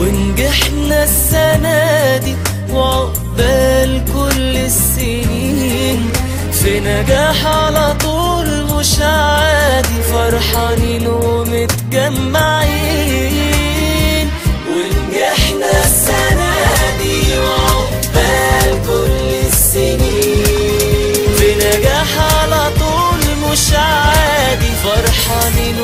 ونجحنا السنة دي وعقبال كل السنين، في نجاح على طول مش عادي، فرحانين ومتجمعين. ونجحنا السنة دي وعقبال كل السنين، في نجاح على طول مش عادي، فرحانين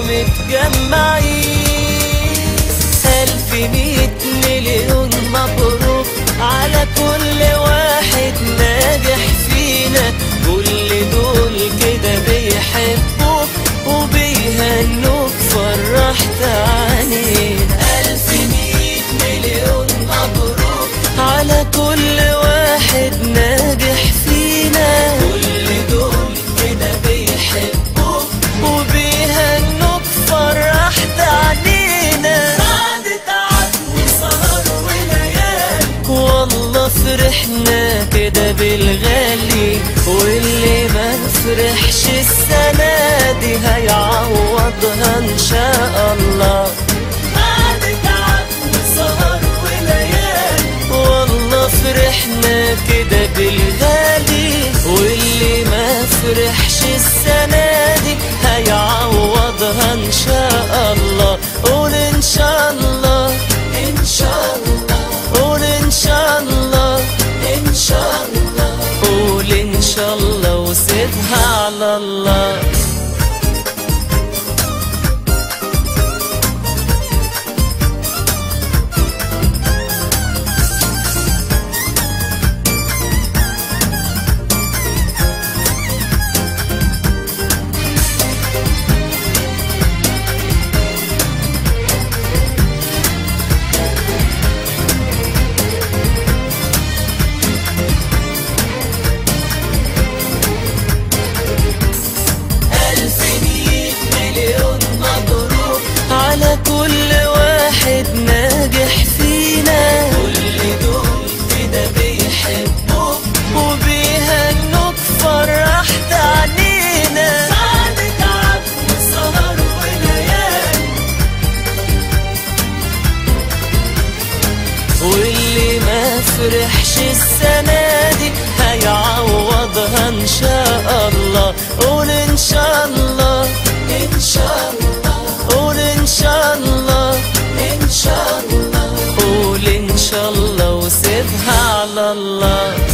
ومتجمعين. 1100 مليون مبروك على كل واحد ناجح فينا، كل دول كده بيحبوك وبيهنوك، فرحت عنينا. 1100 مليون مبروك على كل واحد ناجح فينا، كل دول كده بيحبوك وبيهنوك، فرحت عنينا. بعد تعب وسهر وليالي والله فرحنا كده بالغالي، واللي ما فرحش السنة دي هيعوضها إن شاء الله. بعد تعب وسهر وليالي والله فرحنا كده بالغالي، واللي ما فرحش السنة دي هيعوضها إن شاء الله. قول إن شاء الله، إن شاء الله، قول إن شاء الله، إن شاء الله، قول إن شاء الله وسيبها على الله. على كل واحد ناجح فينا، كل دول كده بيحبوك وبيهنوك، فرحت عنينا. بعد تعب وسهر وليالي واللي ما فرحش السنة دي هيعوضها إن شاء الله. قول إن شاء الله، إن شاء الله، قول إن شاء الله، إن شاء الله، قول إن شاء الله وسيبها على الله.